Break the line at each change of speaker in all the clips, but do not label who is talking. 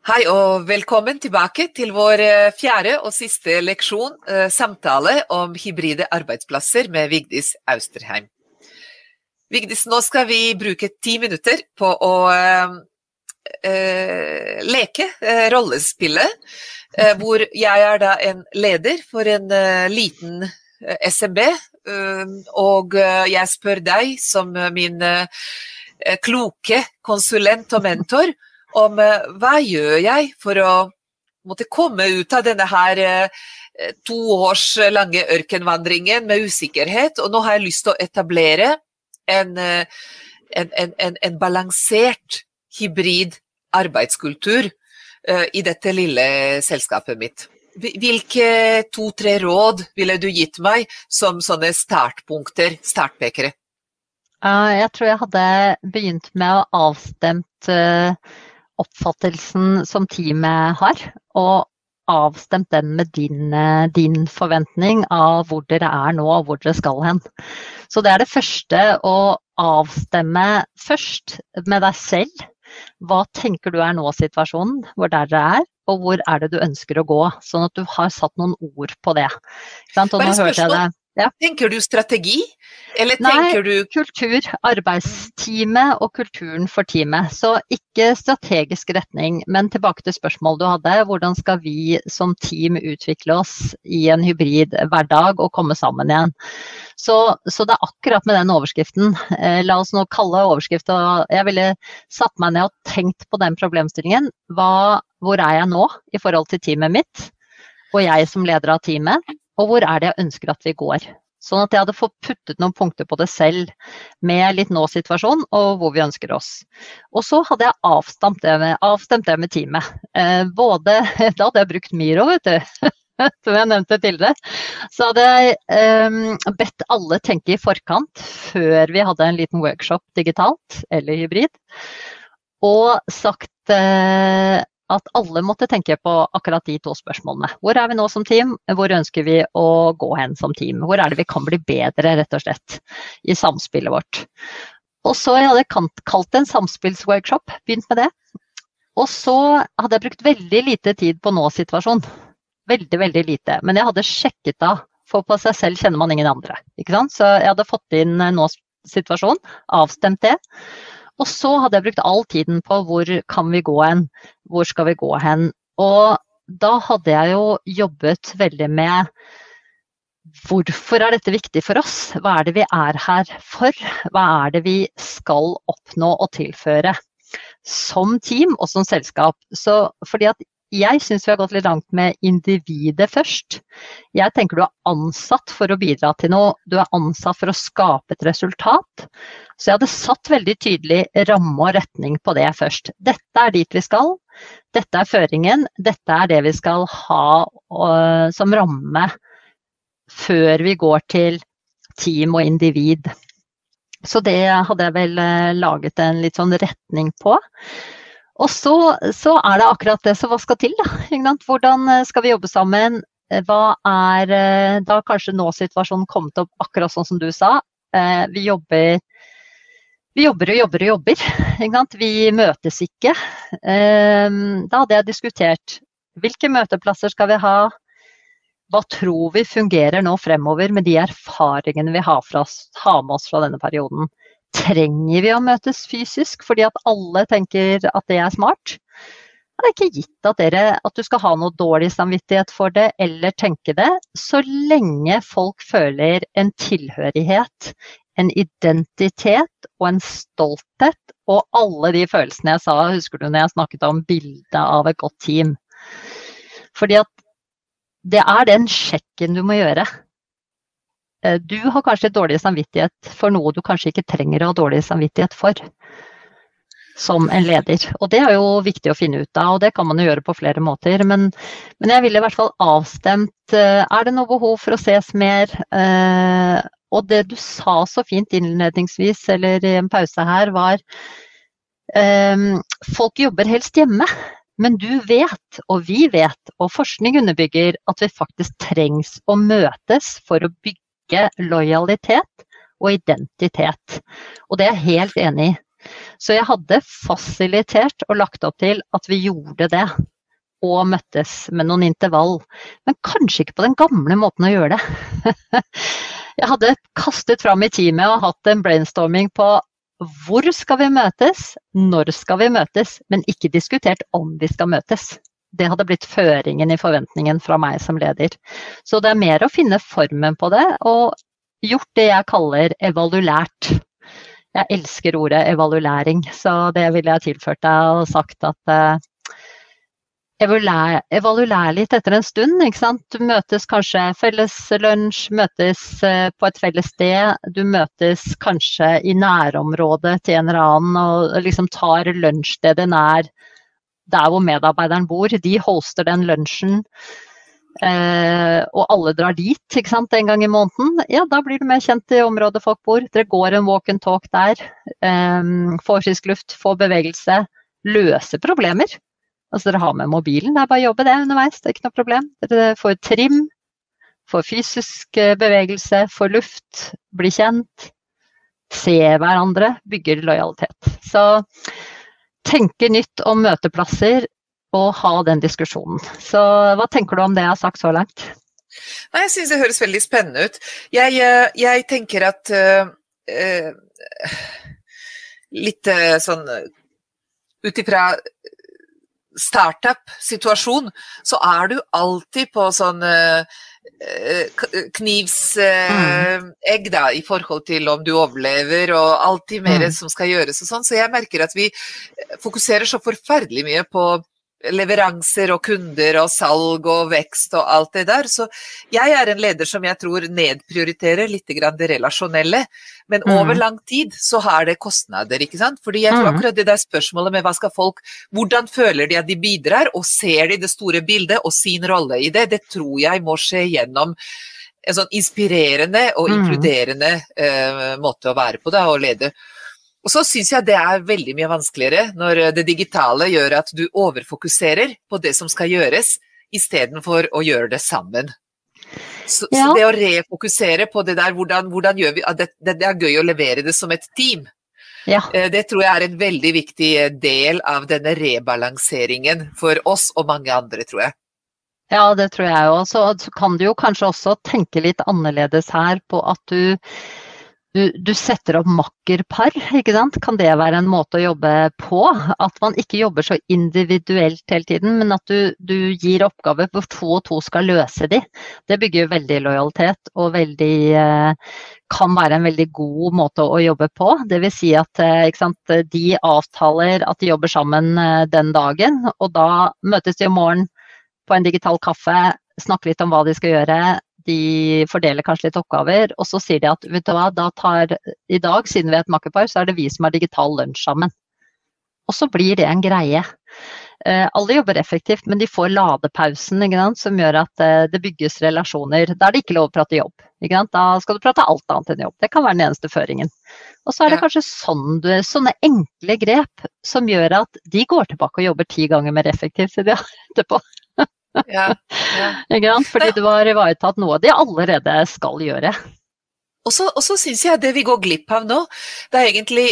Hei og velkommen tilbake til vår fjerde og siste leksjon, samtale om hybride arbeidsplasser med Vigdis Austerheim. Vigdis, nå skal vi bruke 10 minutter på å leke rollespillet, hvor jeg da en leder for en liten SMB, og jeg spør deg som min kloke konsulent og mentor, om hva gjør jeg for å måtte komme ut av denne her 2 års lange ørkenvandringen med usikkerhet, og nå har jeg lyst til å etablere en balansert hybrid arbeidskultur i dette lille selskapet mitt. Hvilke 2-3 råd ville du gitt meg som sånne startpunkter, startpekere?
Jeg tror jeg hadde begynt med å avstemt oppfattelsen som teamet har, og avstemt den med din forventning av hvor dere er nå og hvor dere skal hen. Så det er det første, å avstemme først med deg selv. Hva tenker du er nå situasjonen, hvor dere er, og hvor er det du ønsker å gå, sånn at du har satt noen ord på det.
Bare spørsmål. Ja. Tenker du strategi, eller tenker du...
Nei, kultur, arbeidsteamet og kulturen for teamet. Så ikke strategisk retning, men tilbake til spørsmålet du hadde. Hvordan skal vi som team utvikle oss i en hybrid hverdag og komme sammen igjen? Så det er akkurat med den overskriften. La oss nå kalle overskrift, og jeg ville satt meg ned og tenkt på den problemstillingen. Hvor er jeg nå i forhold til teamet mitt, og jeg som leder av teamet? Og hvor er det jeg ønsker at vi går? Sånn at jeg hadde fått puttet noen punkter på det selv, med litt nå-situasjon og hvor vi ønsker oss. Og så hadde jeg avstemt det med teamet. Da hadde jeg brukt Miro, vet du, som jeg nevnte tidligere. Så hadde jeg bedt alle tenke i forkant, før vi hadde en liten workshop digitalt, eller hybrid, og sagt... at alle måtte tenke på akkurat de 2 spørsmålene. Hvor er vi nå som team? Hvor ønsker vi å gå hen som team? Hvor er det vi kan bli bedre, rett og slett, i samspillet vårt? Og så hadde jeg kalt en samspillsworkshop, begynt med det. Og så hadde jeg brukt veldig lite tid på nå-situasjon. Veldig, veldig lite. Men jeg hadde sjekket av, for på seg selv kjenner man ingen andre. Ikke sant? Så jeg hadde fått inn nå-situasjon, avstemt det. Og så hadde jeg brukt all tiden på hvor kan vi gå hen, hvor skal vi gå hen. Og da hadde jeg jo jobbet veldig med hvorfor er dette viktig for oss? Hva er det vi er her for? Hva er det vi skal oppnå og tilføre som team og som selskap? Så fordi at jeg synes vi har gått litt langt med individet først. Jeg tenker du er ansatt for å bidra til noe. Du er ansatt for å skape et resultat. Så jeg hadde satt veldig tydelig ramme og retning på det først. Dette er dit vi skal. Dette er føringen. Dette er det vi skal ha som ramme før vi går til team og individ. Så det hadde jeg vel laget en litt sånn retning på. Og så er det akkurat det, så hva skal til da? Hvordan skal vi jobbe sammen? Hva er da kanskje nå-situasjonen kommet opp akkurat sånn som du sa? Vi jobber. Vi møtes ikke. Da hadde jeg diskutert, hvilke møteplasser skal vi ha? Hva tror vi fungerer nå fremover med de erfaringene vi har med oss fra denne perioden? Trenger vi å møtes fysisk fordi at alle tenker at det er smart? Det er ikke gitt at du skal ha noe dårlig samvittighet for det eller tenke det, så lenge folk føler en tilhørighet, en identitet og en stolthet og alle de følelsene jeg sa, husker du når jeg snakket om bildet av et godt team? Fordi at det er den sjekken du må gjøre. Du har kanskje dårlig samvittighet for noe du kanskje ikke trenger å ha dårlig samvittighet for som en leder. Og det er jo viktig å finne ut av, og det kan man jo gjøre på flere måter. Men jeg ville i hvert fall avstemt, er det noe behov for å ses mer? Og det du sa så fint innledningsvis, eller i en pause her, var folk jobber helst hjemme. Men du vet, og vi vet, og forskning underbygger at vi faktisk trengs å møtes for å bygge lojalitet og identitet. Og det er jeg helt enig i. Så jeg hadde fasilitert og lagt opp til at vi gjorde det, og møttes med noen intervall, men kanskje ikke på den gamle måten å gjøre det. Jeg hadde kastet fram i teamet og hatt en brainstorming på hvor skal vi møtes, når skal vi møtes, men ikke diskutert om vi skal møtes. Det hadde blitt føringen i forventningen fra meg som leder. Så det mer å finne formen på det, og gjort det jeg kaller evaluært. Jeg elsker ordet evaluering, så det ville jeg tilført deg og sagt at evaluer litt etter en stund, ikke sant? Du møtes kanskje felles lunsj, møtes på et felles sted, du møtes kanskje i nærområdet til en eller annen og liksom tar lunsjstedet nær der hvor medarbeideren bor. De hoster den lunsjen, og alle drar dit, ikke sant, en gang i måneden. Ja, da blir du mer kjent i området folk bor. Dere går en walk and talk der, får frisk luft, får bevegelse, løser problemer. Altså dere har med mobilen, det bare å jobbe det underveis, det ikke noe problem. Dere får trim, får fysisk bevegelse, får luft, blir kjent, se hverandre, bygger lojalitet. Så tenke nytt om møteplasser og ha den diskusjonen. Så hva tenker du om det jeg har sagt så langt?
Nei, jeg synes det høres veldig spennende ut. Jeg tenker at litt sånn utifra startup-situasjon, så du alltid på sånn knivsegg da, i forhold til om du overlever, og alltid mer som skal gjøres og sånn. Så jeg merker at vi fokuserer så forferdelig mye på leveranser og kunder og salg og vekst og alt det der. Så jeg en leder som jeg tror nedprioriterer litt grann det relasjonelle, men over lang tid så har det kostnader, ikke sant? Fordi jeg tror akkurat det der spørsmålet med hva skal folk, hvordan føler de at de bidrar, og ser de det store bildet og sin rolle i det, det tror jeg må skje gjennom en sånn inspirerende og inkluderende måte å være på da, og lede. Og så synes jeg det veldig mye vanskeligere når det digitale gjør at du overfokuserer på det som skal gjøres, i stedet for å gjøre det sammen. Så det å refokusere på det der, hvordan gjør vi, at det gøy å levere det som et team. Ja. Det tror jeg en veldig viktig del av denne rebalanseringen for oss og mange andre, tror jeg.
Ja, det tror jeg også. Så kan du jo kanskje også tenke litt annerledes her på at du setter opp makkerpar, ikke sant? Kan det være en måte å jobbe på? At man ikke jobber så individuelt hele tiden, men at du gir oppgaver hvor 2 og 2 skal løse de. Det bygger veldig lojalitet og kan være en veldig god måte å jobbe på. Det vil si at ikke sant, de avtaler at de jobber sammen den dagen, og da møtes de i morgen på en digital kaffe, snakke litt om hva de skal gjøre. De fordeler kanskje litt oppgaver, og så sier de at vet du hva, i dag, siden vi et makkerpar, så det vi som har digital lunsj sammen. Og så blir det en greie. Alle jobber effektivt, men de får ladepausen, ikke sant, som gjør at det bygges relasjoner. Da det ikke lov å prate jobb. Ikke sant? Da skal du prate alt annet enn jobb. Det kan være den eneste føringen. Og så det kanskje sånne enkle grep som gjør at de går tilbake og jobber 10 ganger mer effektivt enn de har etterpå.
Ja.
Fordi du har ivaretatt noe de allerede skal gjøre.
Og så synes jeg det vi går glipp av nå, det egentlig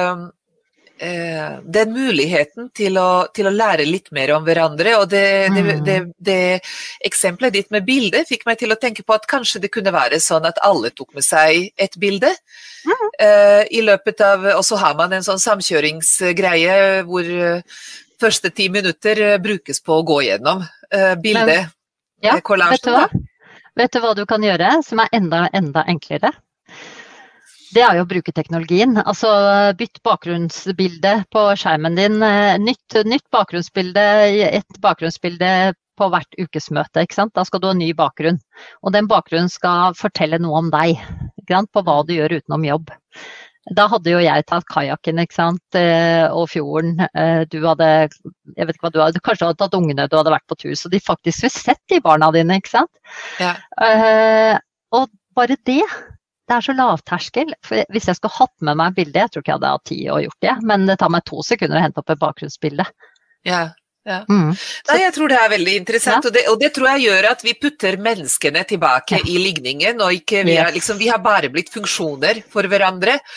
den muligheten til å lære litt mer om hverandre, og det eksempelet ditt med bildet fikk meg til å tenke på at kanskje det kunne være sånn at alle tok med seg et bilde i løpet av, og så har man en sånn samkjøringsgreie hvor første 10 minutter brukes på å gå gjennom bildet, kollasjen.
Vet du hva du kan gjøre som enda enklere? Det jo å bruke teknologien. Altså bytt bakgrunnsbilde på skjermen din, nytt bakgrunnsbilde, et bakgrunnsbilde på hvert ukesmøte, ikke sant? Da skal du ha ny bakgrunn. Og den bakgrunnen skal fortelle noe om deg, ikke sant? På hva du gjør utenom jobb. Da hadde jo jeg tatt kajakken, ikke sant, og fjorden. Du hadde, jeg vet ikke hva kanskje hadde tatt ungene, du hadde vært på tur, så de faktisk vil sett de barna dine, ikke sant? Ja. Og bare det så lavterskel. For hvis jeg skulle hatt med meg et bilde, jeg tror ikke jeg hadde hatt tid å gjort det, men det tar meg 2 sekunder å hente opp et bakgrunnsbilde.
Ja. Nei, jeg tror det veldig interessant, og det tror jeg gjør at vi putter menneskene tilbake i ligningen, og ikke, vi har bare blitt funksjoner for hverandre,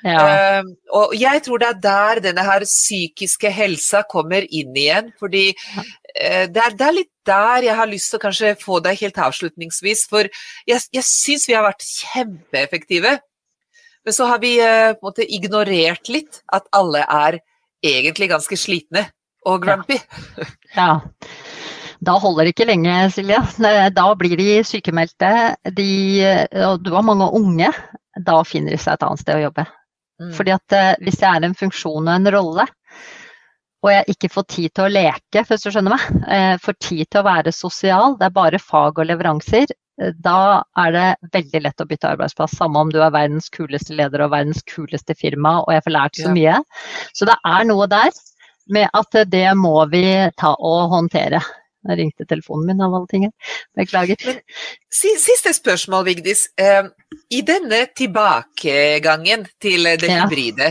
Ja.
Og jeg tror det der denne her psykiske helsa kommer inn igjen, fordi det litt der jeg har lyst til å kanskje få deg helt avslutningsvis, for jeg synes vi har vært kjempeeffektive, men så har vi på en måte ignorert litt at alle egentlig ganske slitne og grumpy.
Ja. Da holder det ikke lenge, Silje. Da blir de sykemeldte, og du har mange unge, da finner de seg et annet sted å jobbe. Fordi at hvis jeg en funksjon og en rolle, og jeg ikke får tid til å leke, hvis du skjønner meg, får tid til å være sosial, det bare fag og leveranser, da det veldig lett å bytte arbeidsplass, samme om du verdens kuleste leder og verdens kuleste firma, og jeg får lært så mye. Så det noe der med at det må vi ta og håndtere. Jeg ringte telefonen min av alle ting. Beklager.
Men, siste spørsmål, Vigdis. I denne tilbakegangen til det hybride,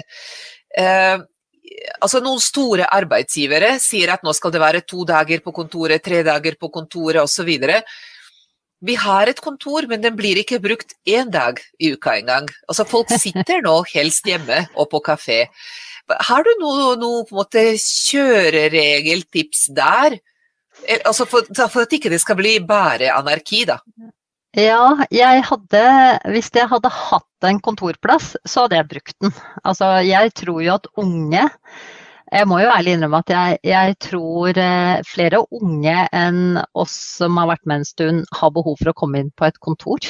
altså noen store arbeidsgivere sier at nå skal det være 2 dager på kontoret, 3 dager på kontoret og så videre. Vi har et kontor, men den blir ikke brukt 1 dag i uka engang. Altså folk sitter nå helst hjemme og på kafé. Har du noe på en måte kjøreregeltips der? Altså for at ikke det skal bli bare anarki da.
Ja, hvis jeg hadde hatt en kontorplass, så hadde jeg brukt den. Altså, jeg tror jo at unge, jeg må jo ærlig innrømme at jeg tror flere unge enn oss som har vært med en stund, har behov for å komme inn på et kontor.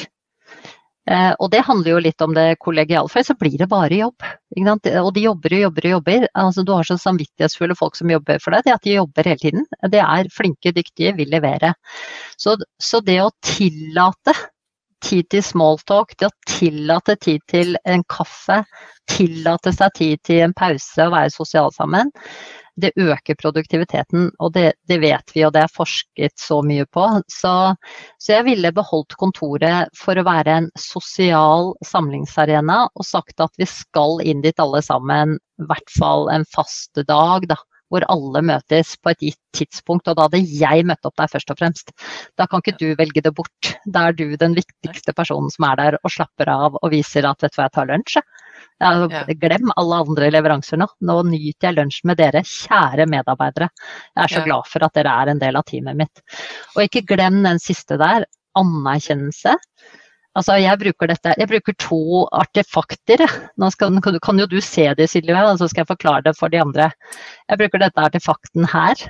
Og det handler jo litt om det kollegiale, for så blir det bare jobb. Ikke sant? Og de jobber. Altså, du har så samvittighetsfulle folk som jobber for deg, det at de jobber hele tiden. Det flinke, dyktige, vil levere. Så det å tillate tid til smalltalk, det å tillate tid til en kaffe, tillate seg tid til en pause og være sosial sammen, det øker produktiviteten, og det vet vi, og det forsket så mye på. Så jeg ville beholdt kontoret for å være en sosial samlingsarena, og sagt at vi skal inn dit alle sammen, i hvert fall en faste dag da, hvor alle møtes på et gitt tidspunkt, og da hadde jeg møtt opp der først og fremst. Da kan ikke du velge det bort. Da du den viktigste personen som der og slapper av og viser at vet du hva, jeg tar lunsj. Glem alle andre leveranser nå. Nå nyter jeg lunsj med dere, kjære medarbeidere. Jeg så glad for at dere en del av teamet mitt. Og ikke glem den siste der, anerkjennelse. Altså, jeg bruker 2 artefakter. Nå kan jo du se det, Silje, og så skal jeg forklare det for de andre. Jeg bruker dette artefakten her.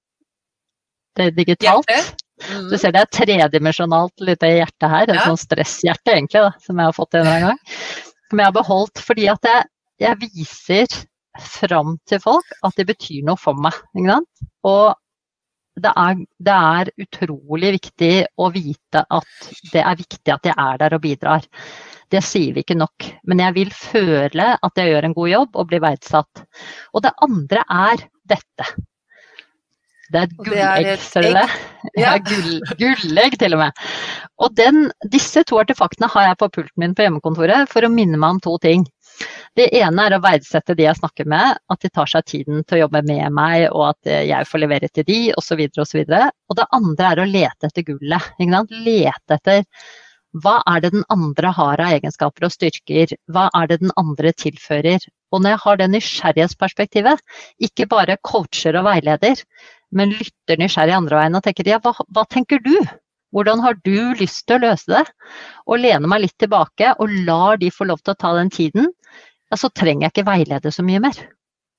Det digitalt. Du ser det tredimensjonalt lite hjerte her, et sånn stresshjerte egentlig, da, som jeg har fått en eller annen gang. Som jeg har beholdt, fordi at jeg viser fram til folk at det betyr noe for meg. Ikke sant? Og det utrolig viktig å vite at det viktig at jeg der og bidrar. Det sier vi ikke nok, men jeg vil føle at jeg gjør en god jobb og blir verdsatt. Og det andre dette. Det et gullegg, ser du det? Ja, gullegg til og med. Og disse 2 artefaktene har jeg på pulten min på hjemmekontoret for å minne meg om 2 ting. Det ene å verdsette de jeg snakker med, at de tar seg tiden til å jobbe med meg, og at jeg får levere til de, og så videre, og så videre. Og det andre å lete etter gullet. Ikke sant? Lete etter hva det den andre har av egenskaper og styrker? Hva det den andre tilfører? Og når jeg har det nysgjerrighetsperspektivet, ikke bare coacher og veileder, men lytter nysgjerrig andre veien og tenker, ja, hva tenker du? Hvordan har du lyst til å løse det? Og lener meg litt tilbake og lar de få lov til å ta den tiden, ja, så trenger jeg ikke veilede så mye mer.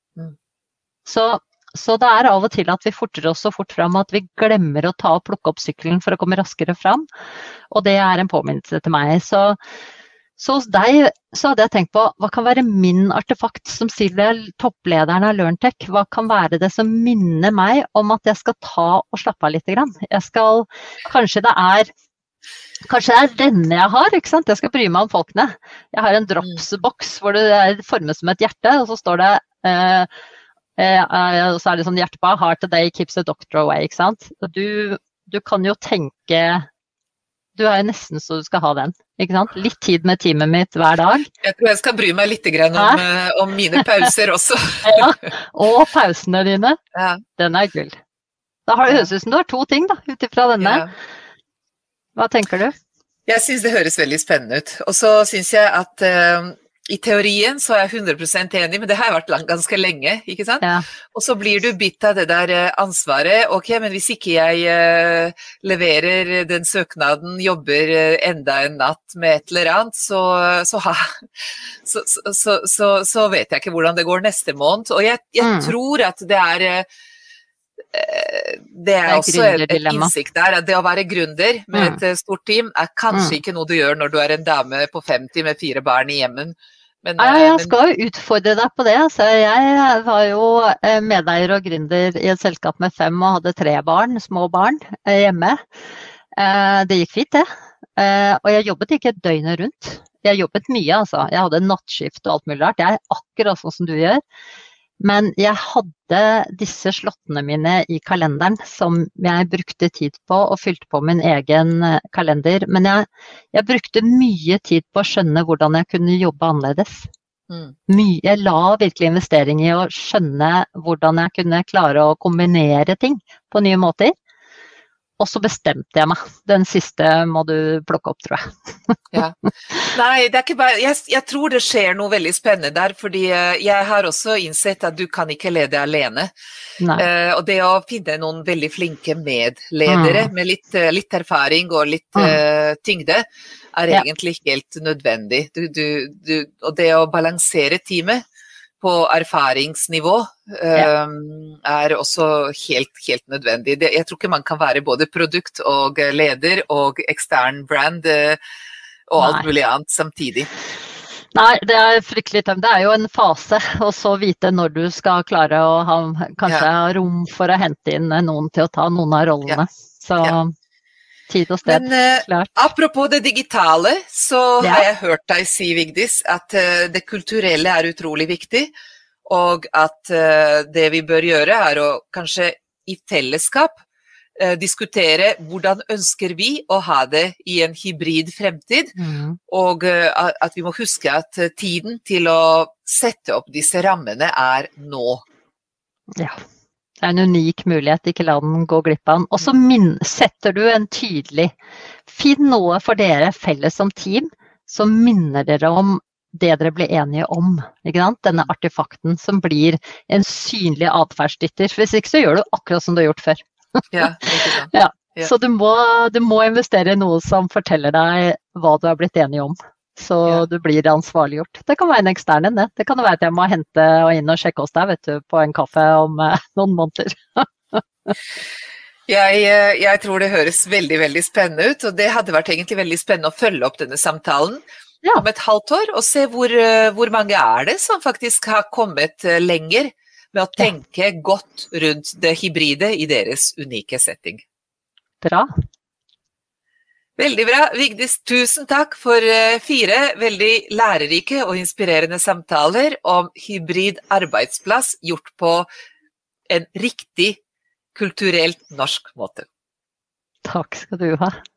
Så det av og til at vi forter oss så fort fram at vi glemmer å plukke opp sykkelen for å komme raskere fram, og det en påminnelse til meg. Så hos deg så hadde jeg tenkt på, hva kan være min artefakt som Silje, topplederen av LearnTech? Hva kan være det som minner meg om at jeg skal ta og slappe av litt grann? Kanskje det denne jeg har, ikke sant? Jeg skal bry meg om folkene. Jeg har en dropsboks hvor det formet som et hjerte, og så står det, og så det sånn hjerte på, heart a day keeps the doctor away, ikke sant? Du kan jo tenke... Du jo nesten så du skal ha den, ikke sant? Litt tid med teamet mitt hver dag. Jeg
tror jeg skal bry meg litt grann om mine pauser også.
Ja, og pausene dine. Ja. Den gull. Da høres ut som du har 2 ting da, utifra denne. Ja. Hva tenker du?
Jeg synes det høres veldig spennende ut. Og så synes jeg at I teorien så jeg 100% enig, men det har jeg vært ganske lenge, ikke sant?
Ja.
Og så blir du bitt av det der ansvaret. Ok, men hvis ikke jeg leverer den søknaden, jobber enda en natt med et eller annet, så vet jeg ikke hvordan det går neste måned. Og jeg tror at det er også et innsikt der, at det å være gründer med et stort team er kanskje ikke noe du gjør når du er en dame på 50 med 4 barn i hjemmen.
Jeg skal jo utfordre deg på det. Så jeg var jo medeier og gründer i et selskap med 5 og hadde 3 barn, små barn, hjemme. Det gikk fint, det. Og jeg jobbet ikke døgnet rundt. Jeg jobbet mye, altså. Jeg hadde nattskift og alt mulig rart. Jeg er akkurat sånn som du gjør. Men jeg hadde disse slottene mine i kalenderen som jeg brukte tid på og fylte på min egen kalender. Men jeg brukte mye tid på å skjønne hvordan jeg kunne jobbe annerledes. Jeg la virkelig investering i å skjønne hvordan jeg kunne klare å kombinere ting på nye måter. Og så bestemte jeg meg. Den siste må du plukke opp, tror jeg.
Ja. Nei, det er ikke bare... Jeg tror det skjer noe veldig spennende der, fordi jeg har også innsett at du kan ikke lede alene. Og det å finne noen veldig flinke medledere med litt erfaring og litt tyngde er egentlig helt nødvendig. Og det å balansere teamet på erfaringsnivå er også helt nødvendig. Jeg tror ikke man kan være både produkt og leder og ekstern brand og alt mulig annet samtidig.
Nei, det er fryktelig tømt. Det er jo en fase, og så vite når du skal klare å kanskje ha rom for å hente inn noen til å ta noen av rollene. Så tid og sted, klart.
Apropos det digitale, så har jeg hørt deg si, Vigdis, at det kulturelle er utrolig viktig, og at det vi bør gjøre er å kanskje i fellesskap diskutere hvordan ønsker vi å ha det i en hybrid fremtid, og at vi må huske at tiden til å sette opp disse rammene er nå.
Ja. Det er en unik mulighet, ikke la den gå glipp av den. Og så setter du en tydelig, finn noe for dere felles som team, som minner dere om det dere ble enige om. Ikke sant? Denne artefakten som blir en synlig adferdsdytter. Hvis ikke så gjør du akkurat som du har gjort før.
Ja, ikke sant.
Ja. Så du må investere i noe som forteller deg hva du har blitt enige om. Så du blir ansvarliggjort. Det kan være en ekstern en, det. Det kan være at jeg må hente og inn og sjekke hos deg, vet du, på en kaffe om noen måneder.
Jeg tror det høres veldig, veldig spennende ut, og det hadde vært egentlig veldig spennende å følge opp denne samtalen om et halvt år, og se hvor mange er det som faktisk har kommet lenger med å tenke godt rundt det hybride i deres unike setting.
Bra.
Veldig bra. Vigdis, tusen takk for 4 veldig lærerike og inspirerende samtaler om hybrid arbeidsplass gjort på en riktig kulturelt norsk måte.
Takk skal du ha.